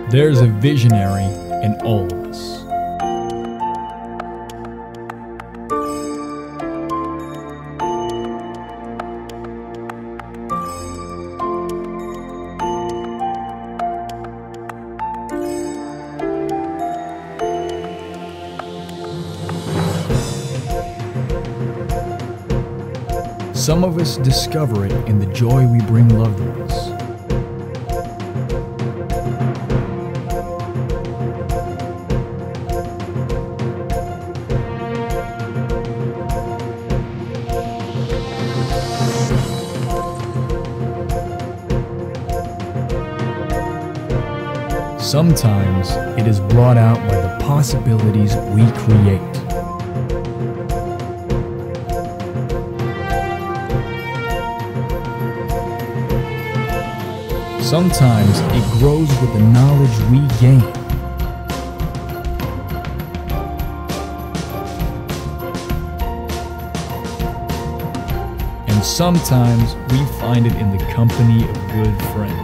There's a visionary in all of us. Some of us discover it in the joy we bring loved ones. Sometimes it is brought out by the possibilities we create. Sometimes it grows with the knowledge we gain. And sometimes we find it in the company of good friends.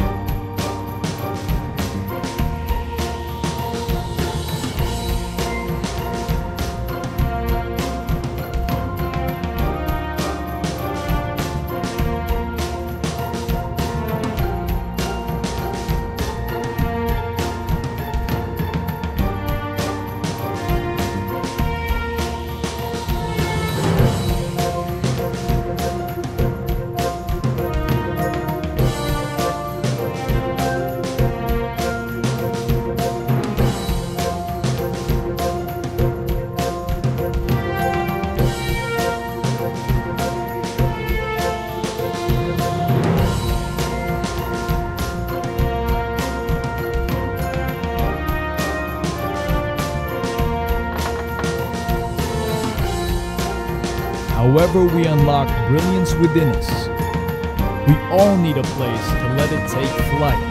However we unlock brilliance within us, we all need a place to let it take flight.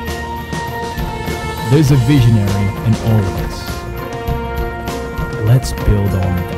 There's a visionary in all of us. Let's build on that.